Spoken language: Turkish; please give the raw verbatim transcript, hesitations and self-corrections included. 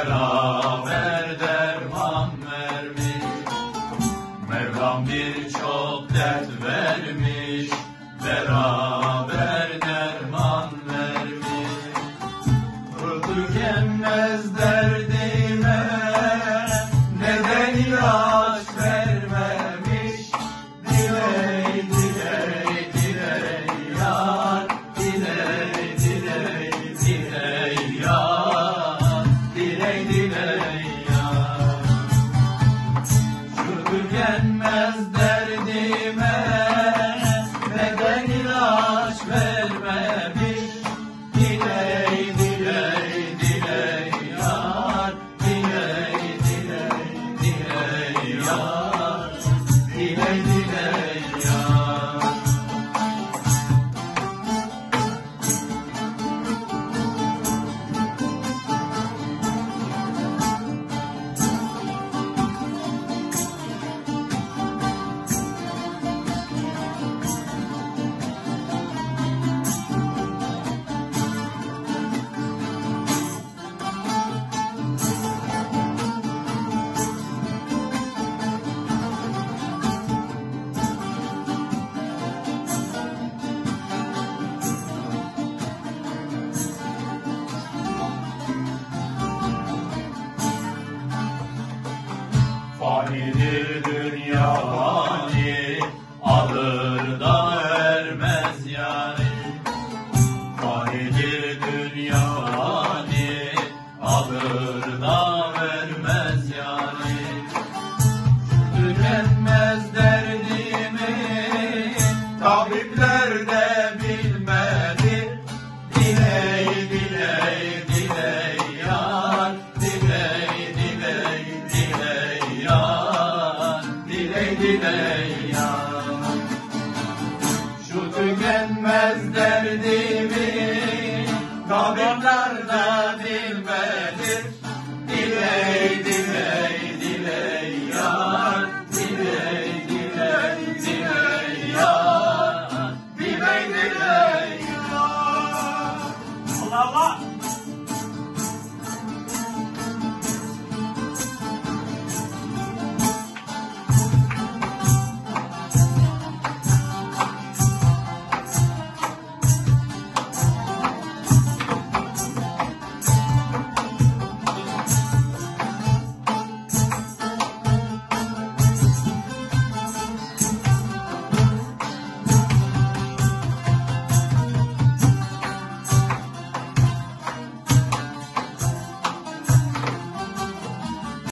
beraber derman vermiş. Mevlam birçok dert vermiş, beraber derman vermiş. Tükenmez derdime neden ilaç vermemiş? Diley diley diley yar, diley diley diley yar, diley diley yar. Şu tükenmez derdime neden ilaç vermemiş? Diley diley diley yar, diley diley diley yar, diley diley yar. Fanidir